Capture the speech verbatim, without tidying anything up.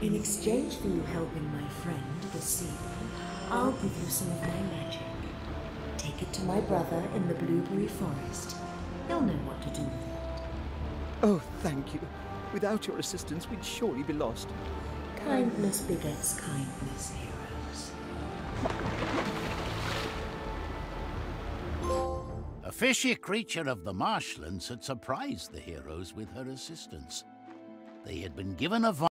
In exchange for you helping my friend this evening, I'll give you some of my magic. Take it to my brother in the Blueberry Forest. He'll know what to do with it. Oh, thank you. Without your assistance, we'd surely be lost. Kindness begets kindness, heroes. A fishy creature of the marshlands had surprised the heroes with her assistance. They had been given a